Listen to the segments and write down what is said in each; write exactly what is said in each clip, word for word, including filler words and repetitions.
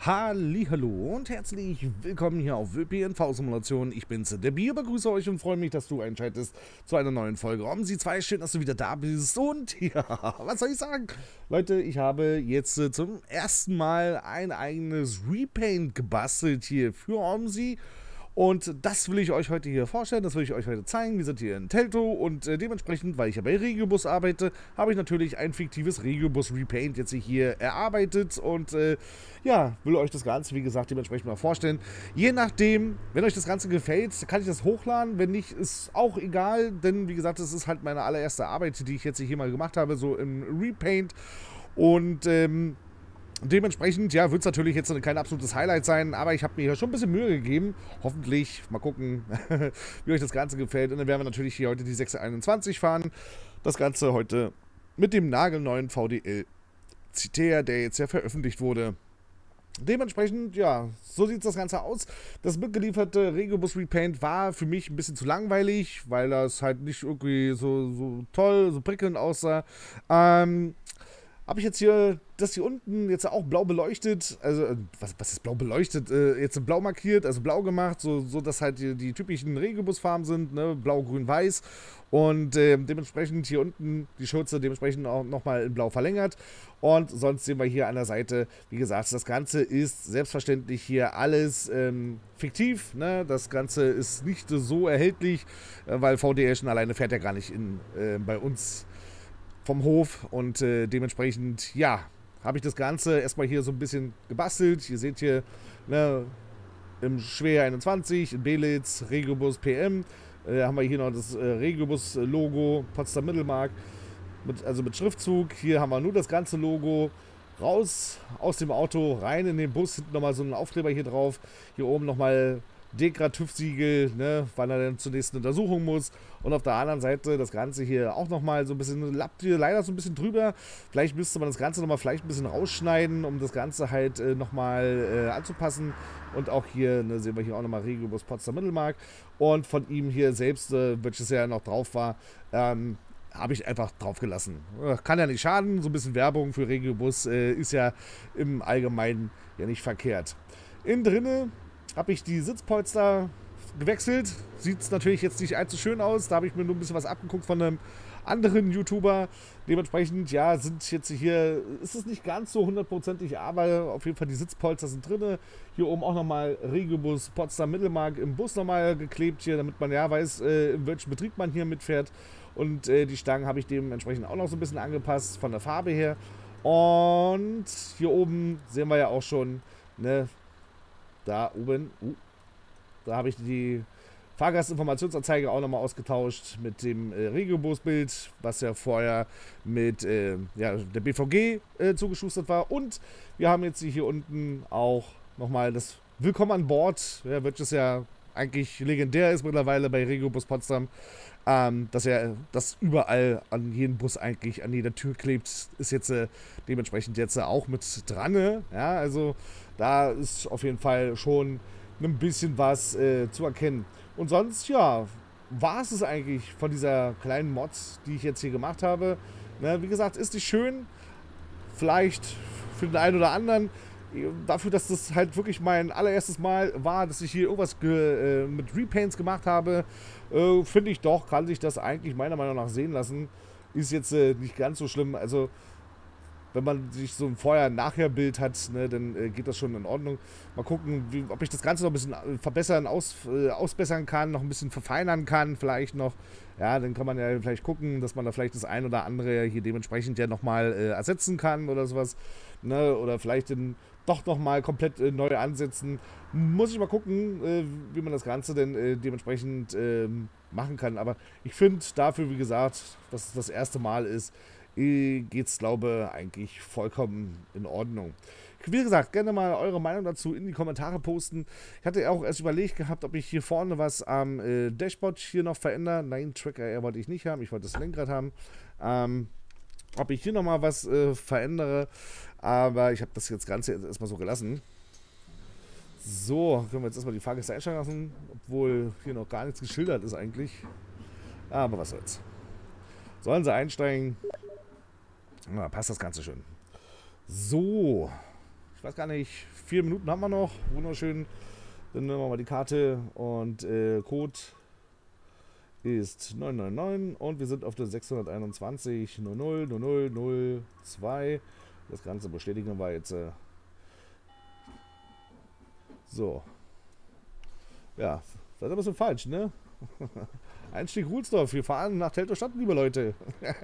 Hallihallo und herzlich willkommen hier auf W P N V-Simulation. Ich bin's, der Bier, begrüße euch und freue mich, dass du einschaltest zu einer neuen Folge OMSI zwei. Schön, dass du wieder da bist und ja, was soll ich sagen? Leute, ich habe jetzt äh, zum ersten Mal ein eigenes Repaint gebastelt hier für OMSI. Und das will ich euch heute hier vorstellen, das will ich euch heute zeigen. Wir sind hier in Telto und äh, dementsprechend, weil ich ja bei Regiobus arbeite, habe ich natürlich ein fiktives Regiobus Repaint jetzt hier erarbeitet und äh, ja, will euch das Ganze, wie gesagt, dementsprechend mal vorstellen. Je nachdem, wenn euch das Ganze gefällt, kann ich das hochladen, wenn nicht, ist auch egal, denn wie gesagt, das ist halt meine allererste Arbeit, die ich jetzt hier mal gemacht habe, so im Repaint und ähm, dementsprechend, ja, wird es natürlich jetzt kein absolutes Highlight sein, aber ich habe mir hier schon ein bisschen Mühe gegeben. Hoffentlich, mal gucken, wie euch das Ganze gefällt. Und dann werden wir natürlich hier heute die sechs einundzwanzig fahren. Das Ganze heute mit dem nagelneuen V D L Citea, der jetzt ja veröffentlicht wurde. Dementsprechend, ja, so sieht das Ganze aus. Das mitgelieferte Regiobus Repaint war für mich ein bisschen zu langweilig, weil das halt nicht irgendwie so, so toll, so prickelnd aussah. Ähm... Habe ich jetzt hier, das hier unten jetzt auch blau beleuchtet, also was, was ist blau beleuchtet, äh, jetzt blau markiert, also blau gemacht, so, so dass halt die, die typischen Regiobus-Farben sind, ne, blau, grün, weiß und äh, dementsprechend hier unten die Schürze dementsprechend auch nochmal in blau verlängert und sonst sehen wir hier an der Seite, wie gesagt, das Ganze ist selbstverständlich hier alles ähm, fiktiv, ne, das Ganze ist nicht so erhältlich, äh, weil V D L schon alleine fährt ja gar nicht in, äh, bei uns vom Hof und äh, dementsprechend, ja, habe ich das Ganze erstmal hier so ein bisschen gebastelt. Ihr seht hier, ne, im Schwer einundzwanzig, in Belitz, Regiobus P M, äh, haben wir hier noch das äh, Regiobus-Logo, Potsdam Mittelmark, mit, also mit Schriftzug. Hier haben wir nur das ganze Logo. Raus aus dem Auto, rein in den Bus, hinten nochmal so ein Aufkleber hier drauf. Hier oben nochmal Dekra-TÜV-Siegel, ne, weil er dann zur nächsten Untersuchung muss. Und auf der anderen Seite das Ganze hier auch nochmal so ein bisschen, lappt hier leider so ein bisschen drüber. Vielleicht müsste man das Ganze nochmal vielleicht ein bisschen rausschneiden, um das Ganze halt äh, nochmal äh, anzupassen. Und auch hier, ne, sehen wir hier auch nochmal Regiobus Potsdam Mittelmark. Und von ihm hier selbst, äh, welches ja noch drauf war, ähm, habe ich einfach drauf gelassen. Kann ja nicht schaden, so ein bisschen Werbung für Regiobus äh, ist ja im Allgemeinen ja nicht verkehrt. Innen drinne habe ich die Sitzpolster gewechselt. Sieht es natürlich jetzt nicht allzu schön aus. Da habe ich mir nur ein bisschen was abgeguckt von einem anderen YouTuber. Dementsprechend, ja, sind jetzt hier, ist es nicht ganz so hundertprozentig, aber auf jeden Fall die Sitzpolster sind drin. Hier oben auch nochmal Regiobus Potsdam Mittelmark im Bus nochmal geklebt hier, damit man ja weiß, äh, in welchem Betrieb man hier mitfährt. Und äh, die Stangen habe ich dementsprechend auch noch so ein bisschen angepasst von der Farbe her. Und hier oben sehen wir ja auch schon, ne, da oben, uh, da habe ich die Fahrgastinformationsanzeige auch nochmal ausgetauscht mit dem äh, Regiobus-Bild, was ja vorher mit äh, ja, der B V G äh, zugeschustert war. Und wir haben jetzt hier unten auch nochmal das Willkommen an Bord, ja, welches ja eigentlich legendär ist mittlerweile bei Regiobus Potsdam. Ähm, dass er das überall an jedem Bus eigentlich an jeder Tür klebt, ist jetzt äh, dementsprechend jetzt äh, auch mit dran. Ne? Ja, also da ist auf jeden Fall schon ein bisschen was äh, zu erkennen. Und sonst, ja, war es es eigentlich von dieser kleinen Mod, die ich jetzt hier gemacht habe. Ne, wie gesagt, ist nicht schön. Vielleicht für den einen oder anderen. Dafür, dass das halt wirklich mein allererstes Mal war, dass ich hier irgendwas äh, mit Repaints gemacht habe, äh, finde ich doch, kann sich das eigentlich meiner Meinung nach sehen lassen. Ist jetzt äh, nicht ganz so schlimm. Also, wenn man sich so ein Vorher-Nachher-Bild hat, ne, dann äh, geht das schon in Ordnung. Mal gucken, wie, ob ich das Ganze noch ein bisschen verbessern, aus, äh, ausbessern kann, noch ein bisschen verfeinern kann, vielleicht noch. Ja, dann kann man ja vielleicht gucken, dass man da vielleicht das ein oder andere hier dementsprechend ja nochmal äh, ersetzen kann oder sowas. Ne, oder vielleicht in, doch nochmal komplett äh, neu ansetzen. Muss ich mal gucken, äh, wie man das Ganze denn äh, dementsprechend äh, machen kann. Aber ich finde dafür, wie gesagt, dass es das erste Mal ist, geht es, glaube ich, eigentlich vollkommen in Ordnung. Wie gesagt, gerne mal eure Meinung dazu in die Kommentare posten. Ich hatte auch erst überlegt gehabt, ob ich hier vorne was am äh, Dashboard hier noch verändere. Nein, Tracker Air wollte ich nicht haben, ich wollte das Lenkrad haben. Ähm, ob ich hier nochmal was äh, verändere, aber ich habe das jetzt Ganze jetzt erstmal so gelassen. So, können wir jetzt erstmal die Fahrgäste einsteigen lassen, obwohl hier noch gar nichts geschildert ist eigentlich. Aber was soll's. Sollen sie einsteigen? Na, passt das Ganze schön. So, ich weiß gar nicht, vier Minuten haben wir noch. Wunderschön. Dann nehmen wir mal die Karte und äh, Code ist neun neun neun und wir sind auf der sechshunderteinundzwanzig null null null null null zwei. Das Ganze bestätigen wir jetzt. Äh so. Ja, das ist ein bisschen falsch, ne? Einstieg Ruhlsdorf, wir fahren nach Teltow-Stadt, liebe Leute.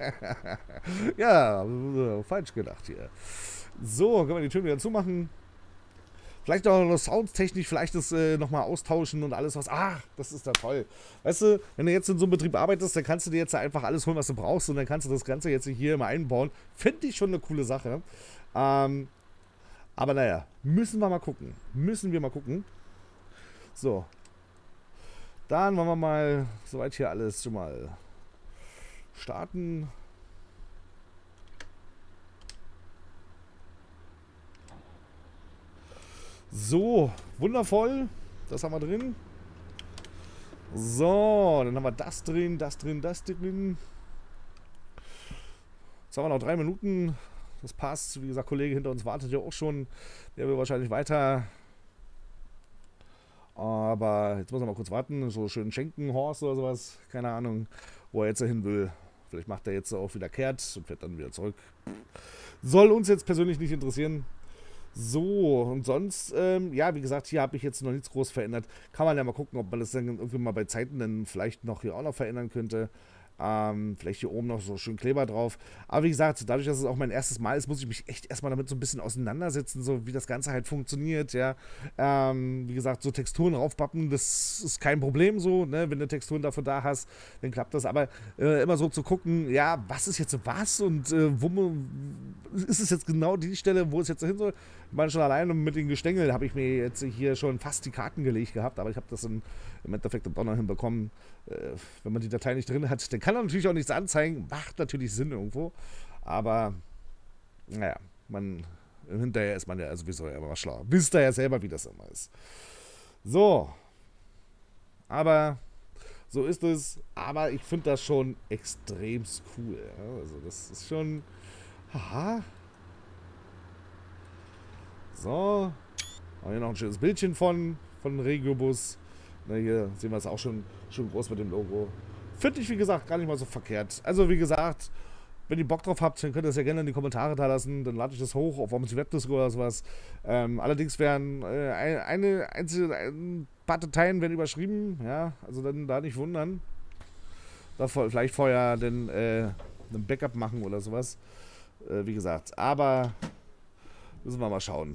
Ja, falsch gedacht hier. So, können wir die Türen wieder zumachen. Vielleicht auch noch soundtechnisch, vielleicht das äh, nochmal austauschen und alles was. Ah, das ist da toll. Weißt du, wenn du jetzt in so einem Betrieb arbeitest, dann kannst du dir jetzt einfach alles holen, was du brauchst und dann kannst du das Ganze jetzt hier immer einbauen. Finde ich schon eine coole Sache. Ähm, aber naja, müssen wir mal gucken. Müssen wir mal gucken. So. Dann wollen wir mal soweit hier alles schon mal starten. So, wundervoll. Das haben wir drin. So, dann haben wir das drin, das drin, das drin. Jetzt haben wir noch drei Minuten. Das passt. Wie gesagt, Kollege hinter uns wartet ja auch schon. Der will wahrscheinlich weiter. Aber jetzt muss er mal kurz warten. So schön Schenkenhorst oder sowas. Keine Ahnung, wo er jetzt hin will. Vielleicht macht er jetzt auch wieder kehrt und fährt dann wieder zurück. Soll uns jetzt persönlich nicht interessieren. So, und sonst, ähm, ja, wie gesagt, hier habe ich jetzt noch nichts groß verändert. Kann man ja mal gucken, ob man das dann irgendwie mal bei Zeiten dann vielleicht noch hier auch noch verändern könnte. Ähm, vielleicht hier oben noch so schön Kleber drauf. Aber wie gesagt, dadurch, dass es auch mein erstes Mal ist, muss ich mich echt erstmal damit so ein bisschen auseinandersetzen, so wie das Ganze halt funktioniert, ja. Ähm, wie gesagt, so Texturen raufpappen, das ist kein Problem so, ne. Wenn du Texturen dafür da hast, dann klappt das. Aber äh, immer so zu gucken, ja, was ist jetzt was und äh, wo ist es jetzt genau die Stelle, wo es jetzt hin soll. Ich meine, schon alleine mit den Gestängeln habe ich mir jetzt hier schon fast die Karten gelegt gehabt, aber ich habe das in, im Endeffekt auch noch hinbekommen. Äh, wenn man die Datei nicht drin hat, dann kann er natürlich auch nichts anzeigen. Macht natürlich Sinn irgendwo. Aber, naja, man, hinterher ist man ja sowieso immer schlauer. Wisst ihr ja selber, wie das immer ist. So. Aber, so ist es. Aber ich finde das schon extrem cool. Ja? Also, das ist schon. Haha. So. Haben hier noch ein schönes Bildchen von, von Regiobus. Na, hier sehen wir es auch schon, schon groß mit dem Logo. Finde ich, wie gesagt, gar nicht mal so verkehrt. Also, wie gesagt, wenn ihr Bock drauf habt, dann könnt ihr das ja gerne in die Kommentare da lassen. Dann lade ich das hoch auf Omsi Webdisco oder sowas. Ähm, allerdings werden äh, eine, eine einzelne, ein paar Dateien werden überschrieben. Ja, also dann da nicht wundern. Da vielleicht vorher dann äh, ein Backup machen oder sowas. Äh, wie gesagt, aber müssen wir mal schauen.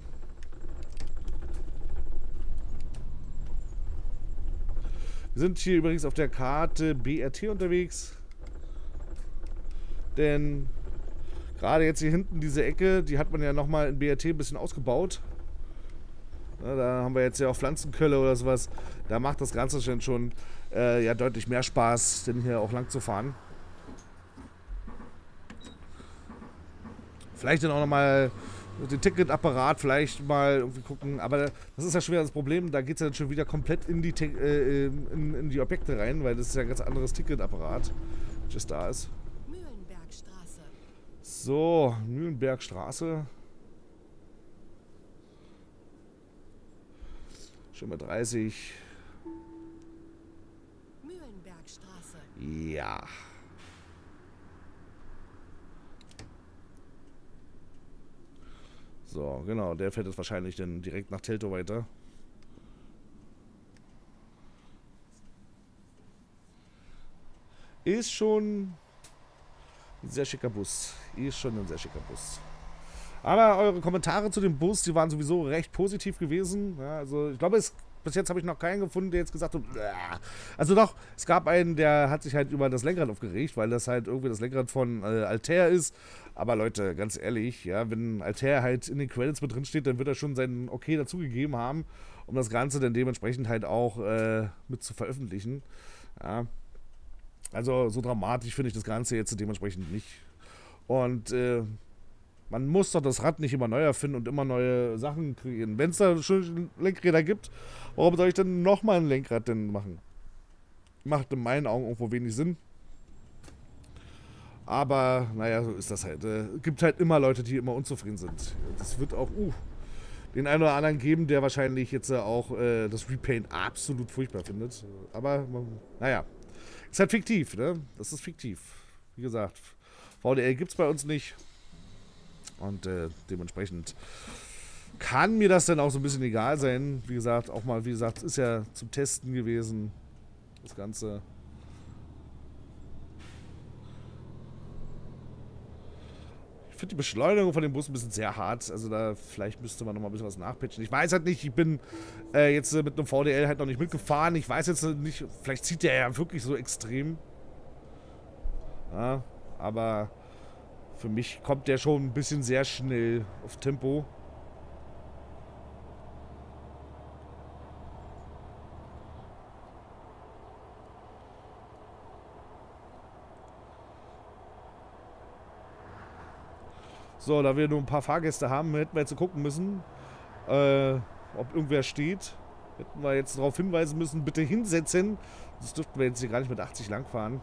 Wir sind hier übrigens auf der Karte B R T unterwegs. Denn gerade jetzt hier hinten diese Ecke, die hat man ja nochmal in B R T ein bisschen ausgebaut. Ja, da haben wir jetzt ja auch Pflanzenkölle oder sowas. Da macht das Ganze schon, schon äh, ja, deutlich mehr Spaß, denn hier auch lang zu fahren. Vielleicht dann auch nochmal den Ticketapparat vielleicht mal irgendwie gucken, aber das ist ja schon wieder das Problem, da geht es ja dann schon wieder komplett in die, äh, in, in die Objekte rein, weil das ist ja ein ganz anderes Ticketapparat, das da ist. Mühlenbergstraße. So, Mühlenbergstraße. Schon mal dreißig. Mühlenbergstraße. Ja. So, genau, der fährt jetzt wahrscheinlich dann direkt nach Teltow weiter. Ist schon ein sehr schicker Bus. Ist schon ein sehr schicker Bus. Aber eure Kommentare zu dem Bus, die waren sowieso recht positiv gewesen. Ja, also ich glaube, es, bis jetzt habe ich noch keinen gefunden, der jetzt gesagt hat, Bäh. Also doch, es gab einen, der hat sich halt über das Lenkrad aufgeregt, weil das halt irgendwie das Lenkrad von äh, Altair ist. Aber Leute, ganz ehrlich, ja, wenn Altair halt in den Credits mit drin steht, dann wird er schon sein Okay dazugegeben haben, um das Ganze dann dementsprechend halt auch äh, mit zu veröffentlichen. Ja. Also so dramatisch finde ich das Ganze jetzt dementsprechend nicht. Und äh, man muss doch das Rad nicht immer neu erfinden und immer neue Sachen kreieren. Wenn es da schon Lenkräder gibt, warum soll ich dann nochmal ein Lenkrad denn machen? Macht in meinen Augen irgendwo wenig Sinn. Aber, naja, so ist das halt. Es äh, gibt halt immer Leute, die immer unzufrieden sind. Das wird auch, uh, den einen oder anderen geben, der wahrscheinlich jetzt äh, auch äh, das Repaint absolut furchtbar findet. Aber, man, naja. Ist halt fiktiv, ne? Das ist fiktiv. Wie gesagt, V D L gibt es bei uns nicht. Und äh, dementsprechend kann mir das dann auch so ein bisschen egal sein. Wie gesagt, auch mal, wie gesagt, ist ja zum Testen gewesen. Das Ganze. Ich finde die Beschleunigung von dem Bus ein bisschen sehr hart. Also da vielleicht müsste man noch mal ein bisschen was nachpatchen. Ich weiß halt nicht, ich bin äh, jetzt äh, mit einem V D L halt noch nicht mitgefahren. Ich weiß jetzt nicht, vielleicht zieht der ja wirklich so extrem. Ja, aber für mich kommt der schon ein bisschen sehr schnell auf Tempo. So, da wir nur ein paar Fahrgäste haben, hätten wir jetzt gucken müssen, äh, ob irgendwer steht. Hätten wir jetzt darauf hinweisen müssen, bitte hinsetzen. Das dürften wir jetzt hier gar nicht mit achtzig langfahren.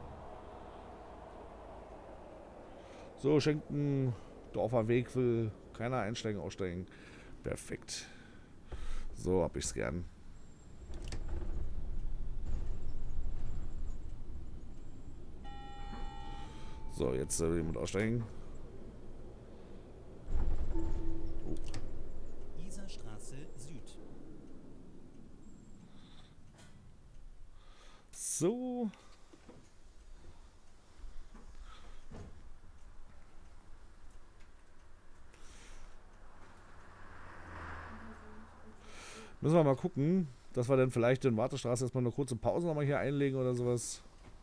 So, Schenken, Dorfer Weg, will keiner einsteigen, aussteigen. Perfekt. So hab ich's gern. So, jetzt soll jemand aussteigen. Isarstraße Süd. So. Müssen wir mal gucken, dass wir dann vielleicht in Wartestraße erstmal eine kurze Pause nochmal hier einlegen oder sowas.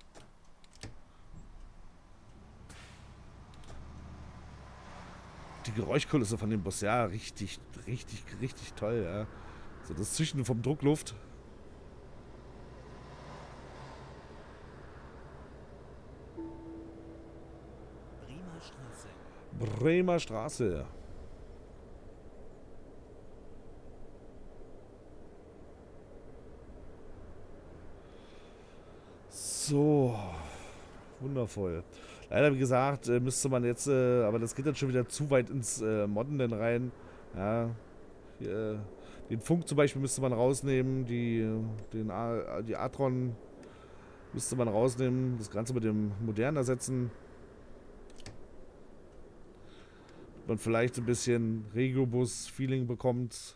Die Geräuschkulisse von dem Bus, ja, richtig, richtig, richtig toll, ja. So das Züchten vom Druckluft. Bremer Straße. Bremer Straße. So, wundervoll. Leider, wie gesagt, äh, müsste man jetzt, äh, aber das geht dann schon wieder zu weit ins äh, Modden denn rein. Ja, hier, den Funk zum Beispiel müsste man rausnehmen, die, den A, die Atron müsste man rausnehmen, das Ganze mit dem Modernen ersetzen. Man vielleicht ein bisschen Regiobus-Feeling bekommt.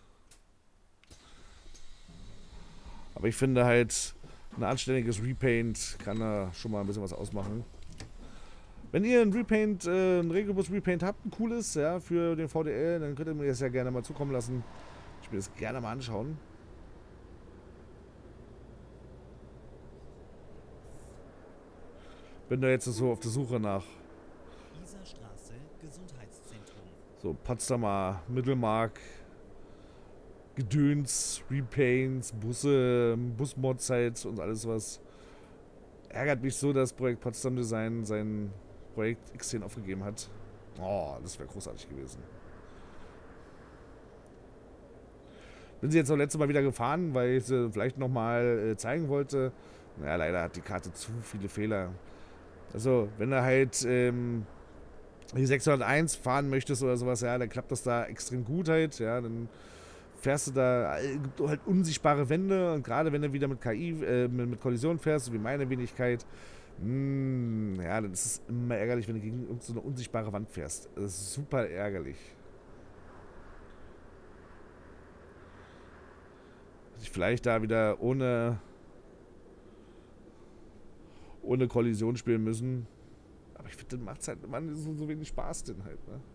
Aber ich finde halt, ein anständiges Repaint kann da schon mal ein bisschen was ausmachen. Wenn ihr ein Repaint, äh, ein Regiobus Repaint habt, ein cooles, ja, für den V D L, dann könnt ihr mir das ja gerne mal zukommen lassen. Ich will das gerne mal anschauen. Bin da jetzt so auf der Suche nach Isarstraße Gesundheitszentrum. so Potsdamer Mittelmark, Gedöns, Repaints, Busse, Busmods und alles was. Ärgert mich so, dass Projekt Potsdam Design sein Projekt X zehn aufgegeben hat. Oh, das wäre großartig gewesen. Bin sie jetzt auch letztes Mal wieder gefahren, weil ich sie vielleicht nochmal äh, zeigen wollte. Naja, leider hat die Karte zu viele Fehler. Also, wenn du halt ähm, die sechshunderteins fahren möchtest oder sowas, ja, dann klappt das da extrem gut halt, ja, dann fährst du da, äh, gibt halt unsichtbare Wände und gerade wenn du wieder mit K I, äh, mit, mit Kollision fährst, so wie meine Wenigkeit, mh, ja, dann ist es immer ärgerlich, wenn du gegen irgendeine so eine unsichtbare Wand fährst. Das ist super ärgerlich. Dass ich vielleicht da wieder ohne ohne Kollision spielen müssen. Aber ich finde, dann macht es halt immer so, so wenig Spaß denn halt, ne?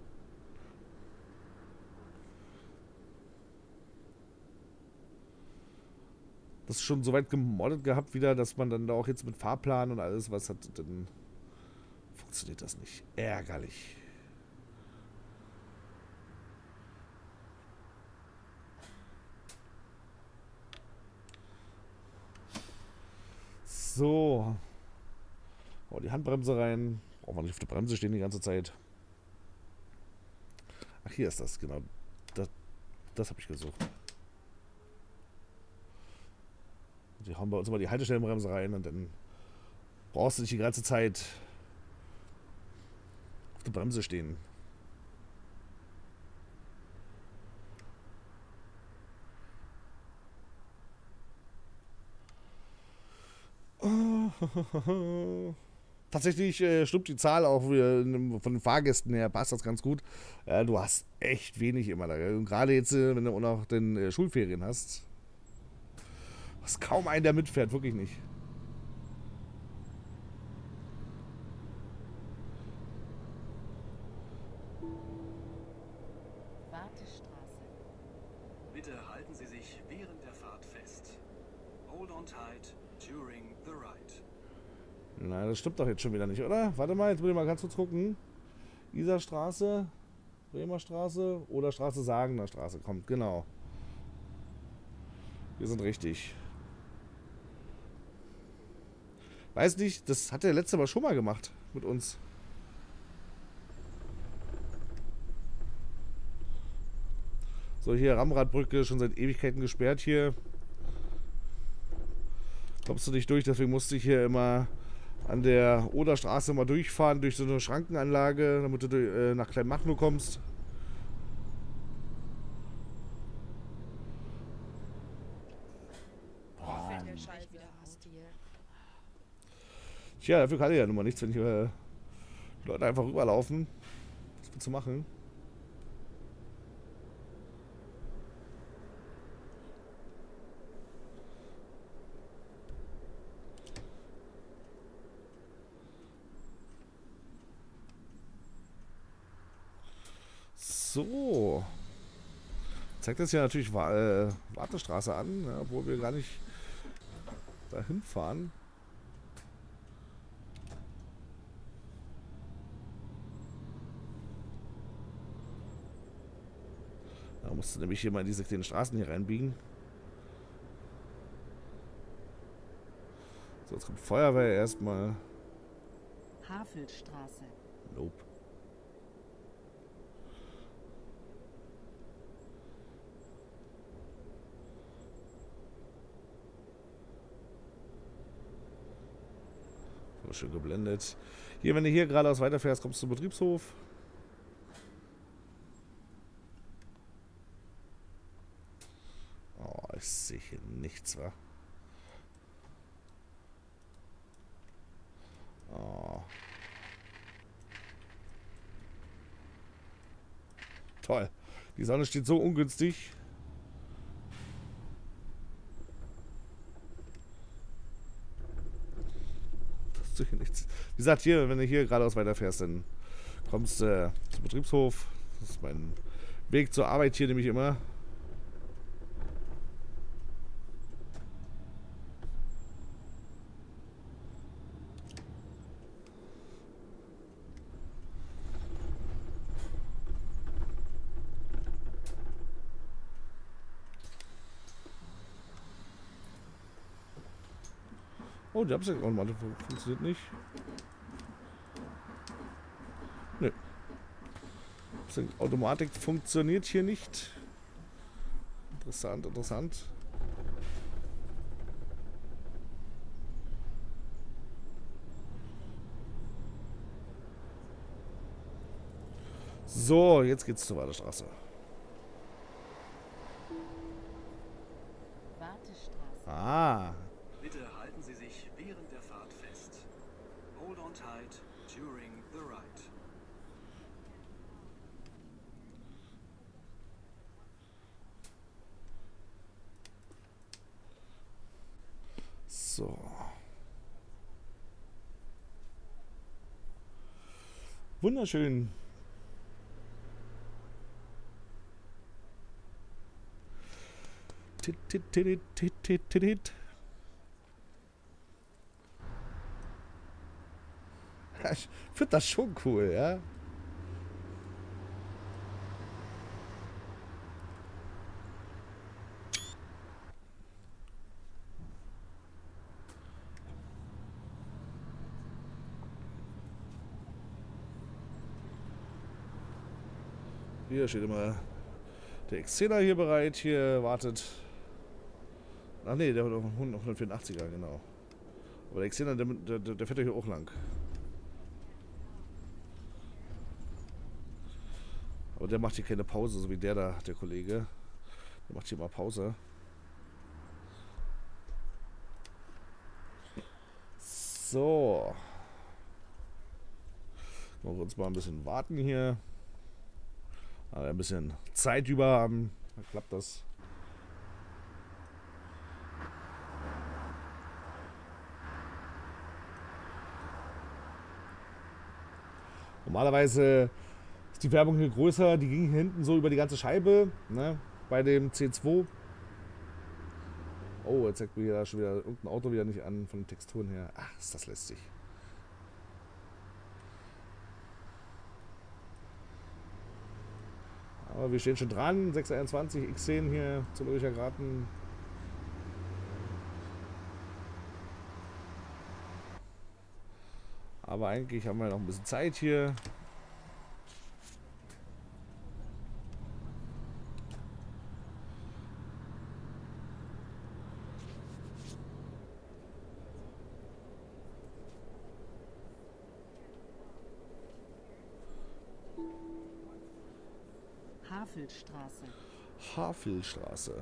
Das ist schon so weit gemoddet gehabt wieder, dass man dann da auch jetzt mit Fahrplan und alles was hat, dann funktioniert das nicht. Ärgerlich. So. Oh, die Handbremse rein. Braucht man nicht auf der Bremse stehen die ganze Zeit. Ach, hier ist das, genau. Das, das habe ich gesucht. Die hauen bei uns immer die Haltestellenbremse rein und dann brauchst du nicht die ganze Zeit auf der Bremse stehen. Tatsächlich äh, stimmt die Zahl auch äh, von den Fahrgästen her, passt das ganz gut. Äh, du hast echt wenig immer da. Und gerade jetzt, äh, wenn du auch noch den äh, Schulferien hast, hast kaum einen, der mitfährt, wirklich nicht. Wartestraße. Bitte halten Sie sich während der Fahrt fest. Hold on tight during the ride. Nein, das stimmt doch jetzt schon wieder nicht, oder? Warte mal, jetzt will ich mal ganz kurz gucken. Isarstraße, Bremer Straße oder Straße Sagener Straße kommt, genau. Wir sind richtig. Weiß nicht, das hat der letzte Mal schon mal gemacht mit uns. So, hier Ramradbrücke, schon seit Ewigkeiten gesperrt hier. Kommst du nicht durch, deswegen musste ich hier immer an der Oderstraße mal durchfahren, durch so eine Schrankenanlage, damit du äh, nach Kleinmachnow kommst. Oh, wenn der Schall wieder aus dir. Tja, dafür kann ich ja nun mal nichts, wenn ich äh, die Leute einfach rüberlaufen. Was willst du machen? So. Zeigt das ja natürlich Wa äh, Wartestraße an, ja, obwohl wir gar nicht dahin fahren. Da musst du nämlich hier mal in diese kleinen Straßen hier reinbiegen. So, jetzt kommt Feuerwehr erstmal. Havelstraße. Nope. Schön geblendet. Hier, wenn du hier geradeaus weiterfährst, kommst du zum Betriebshof. Oh, ich sehe hier nichts, wa? Oh. Toll. Die Sonne steht so ungünstig. Hier nichts. Wie gesagt, hier, wenn du hier geradeaus weiterfährst, dann kommst du äh, zum Betriebshof. Das ist mein Weg zur Arbeit hier nämlich immer. Oh, die Absatzautomatik funktioniert nicht. Nö. Die Automatik funktioniert hier nicht. Interessant, interessant. So, jetzt geht's zur Wartestraße. Wartestraße. Ah. Bitte halten Sie sich während der Fahrt fest. Hold on tight during the ride. So. Wunderschön. Tit, tit, tit, tit, tit, tit. Ich finde das schon cool, ja. Hier steht immer der X zehner hier bereit, hier wartet. Ach nee, der hundertvierundachtziger, genau. Aber der X zehner, der, der, der fährt ja hier auch lang. Aber der macht hier keine Pause, so wie der da, der Kollege. Der macht hier mal Pause. So. Noch uns mal ein bisschen warten hier. Aber ein bisschen Zeit über haben. Dann klappt das. Normalerweise ist die Werbung hier größer. Die ging hier hinten so über die ganze Scheibe. Ne? Bei dem C zwei. Oh, jetzt zeigt mir hier schon wieder irgendein Auto wieder nicht an von den Texturen her. Ach, ist das lästig. Aber wir stehen schon dran. sechs einundzwanzig X zehn hier zu Ulricher Graten. Aber eigentlich haben wir noch ein bisschen Zeit hier. Havelstraße. Havelstraße.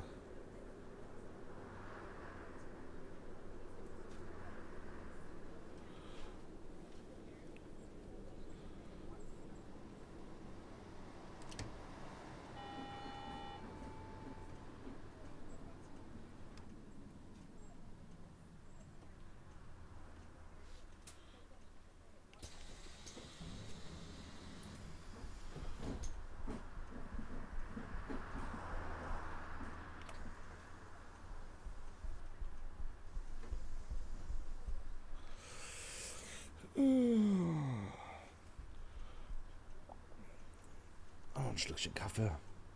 Oh, ein Schlückchen Kaffee.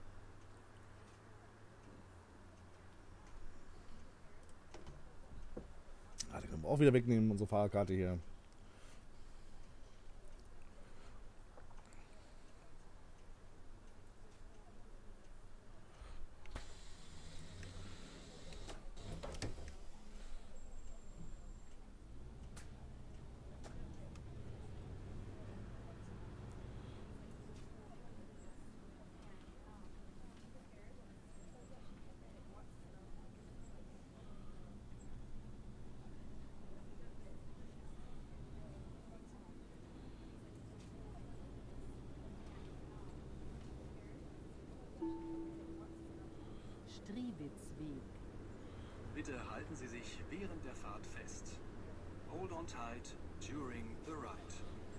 Ah, die können wir auch wieder wegnehmen, unsere Fahrkarte hier. Striebitzweg. Bitte halten Sie sich während der Fahrt fest. Hold on tight during the ride.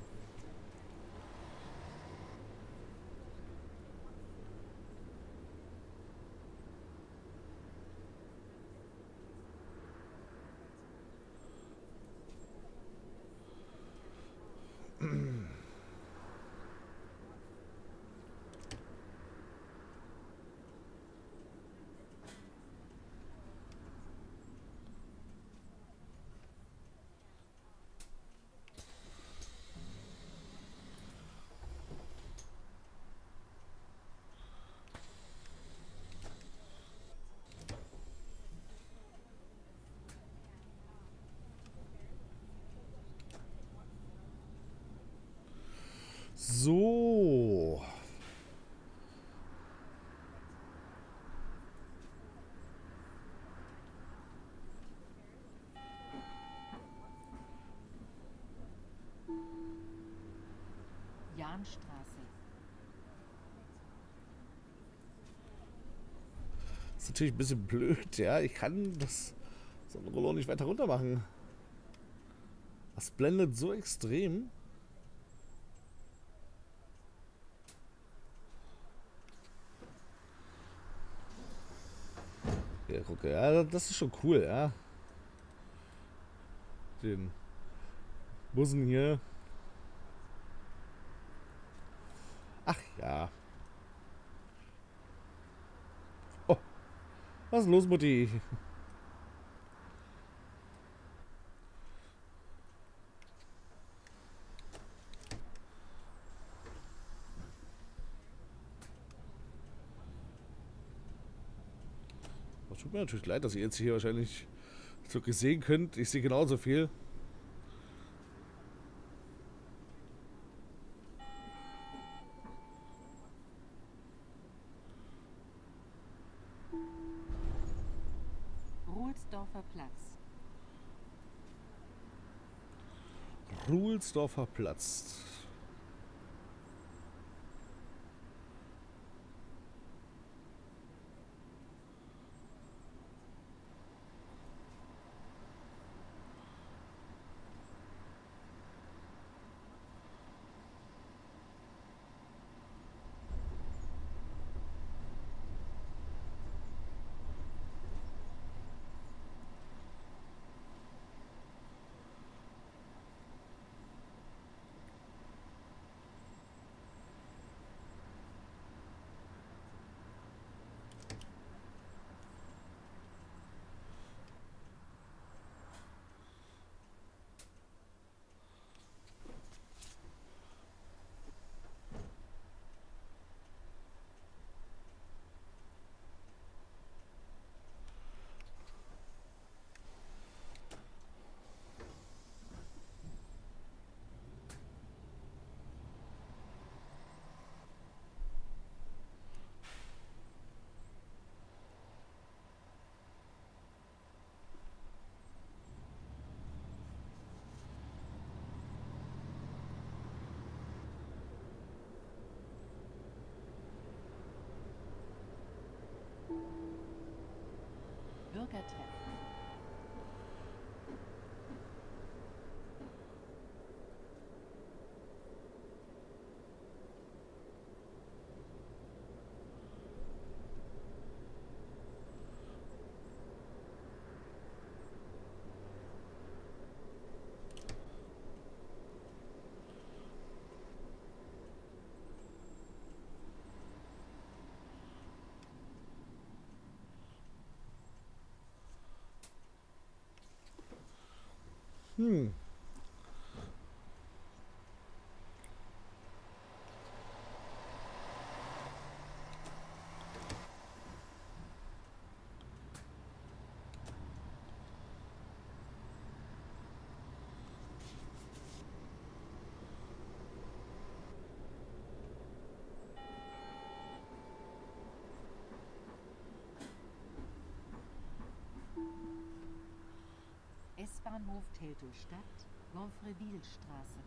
So. Jahnstraße. Ist natürlich ein bisschen blöd, ja. Ich kann das so ein Rollo nicht weiter runter machen. Das blendet so extrem. Ja, gucke, ja, das ist schon cool, ja. Den Bussen hier. Ach ja. Oh, was ist los, Mutti? Das tut mir natürlich leid, dass ihr jetzt hier wahrscheinlich so gesehen könnt. Ich sehe genauso viel. Ruhlsdorfer Platz. Ruhlsdorfer Platz. Bürgertreffen. Hm. S-Bahnhof Teltow-Stadt, Gonfrevillestraße.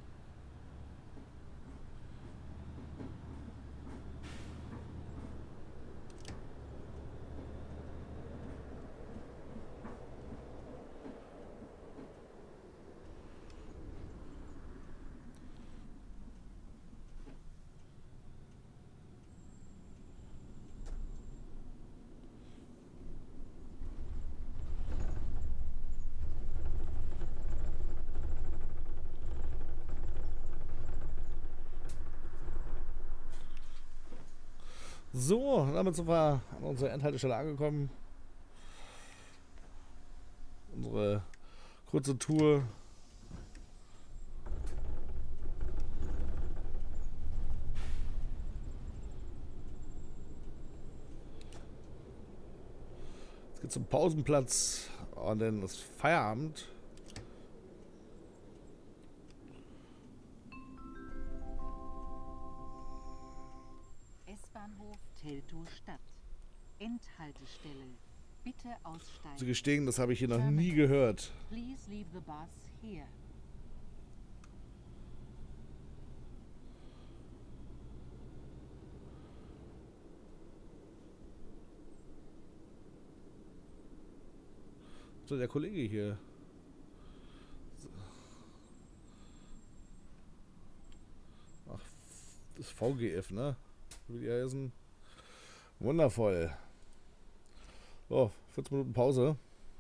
So, damit sind wir an unsere Endhaltestelle angekommen. Unsere kurze Tour. Jetzt geht's zum Pausenplatz und dann ist Feierabend. S-Bahnhof Teltow-Stadt. Endhaltestelle. Bitte aussteigen. Zu gestehen, das habe ich hier noch nie gehört. Please leave the bus here. So, der Kollege hier. Ach, das V G F, ne? Wie die heißen. Wundervoll. So, vierzehn Minuten Pause.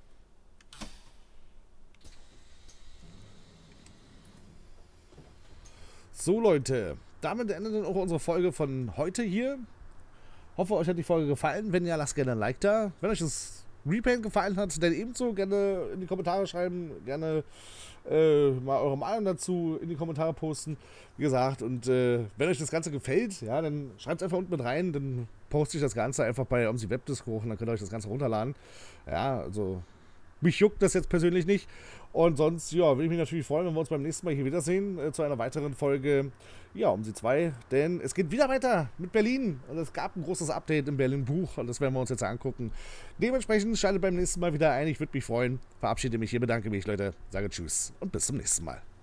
So, Leute. Damit endet dann auch unsere Folge von heute hier. Hoffe, euch hat die Folge gefallen. Wenn ja, lasst gerne ein Like da. Wenn euch das Repaint gefallen hat, dann ebenso gerne in die Kommentare schreiben. Gerne äh, mal eure Meinung dazu in die Kommentare posten. Wie gesagt, und äh, wenn euch das Ganze gefällt, ja, dann schreibt es einfach unten mit rein. Dann poste ich das Ganze einfach bei Omsi Webdisk hoch und dann könnt ihr euch das Ganze runterladen. Ja, also mich juckt das jetzt persönlich nicht. Und sonst, ja, würde ich mich natürlich freuen, wenn wir uns beim nächsten Mal hier wiedersehen, äh, zu einer weiteren Folge, ja, Omsi zwei. Denn es geht wieder weiter mit Berlin. Und es gab ein großes Update im Berlin-Buch und das werden wir uns jetzt angucken. Dementsprechend schaltet beim nächsten Mal wieder ein. Ich würde mich freuen. Verabschiede mich hier, bedanke mich, Leute. Sage Tschüss und bis zum nächsten Mal.